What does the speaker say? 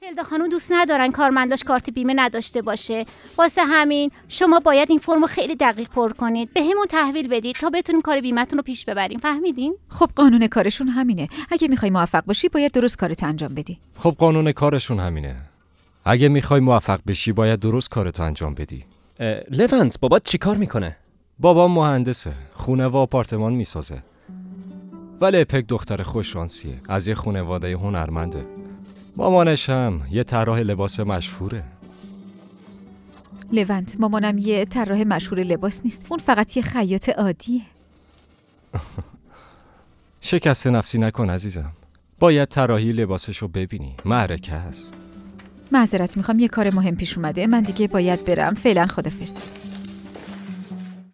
تلدا خانم دوست ندارن کارمنداش کارت بیمه نداشته باشه. واسه همین شما باید این فرمو خیلی دقیق پر کنید، بهمون تحویل بدید تا بتونیم کار بیمه‌تون رو پیش ببریم. فهمیدین؟ خب قانون کارشون همینه. اگه میخوای موفق باشی باید درست کارتو انجام بدی. خب قانون کارشون همینه. اگه میخوای موفق بشی باید درست کارتو انجام بدی. لونت، بابات چی کار میکنه؟ بابام مهندسه، خونه و آپارتمان میسازه. ولی اپک دختر خوششانسیه، از یه خانواده هنرمنده. مامانش هم یه طراح لباس مشهوره. لونت، مامانم یه طراح مشهور لباس نیست، اون فقط یه خیاط عادیه. شکست نفسی نکن عزیزم، باید طراحی لباسشو ببینی، معرکه هست. معذرت میخوام، یه کار مهم پیش اومده، من دیگه باید برم. فعلا خدافظ.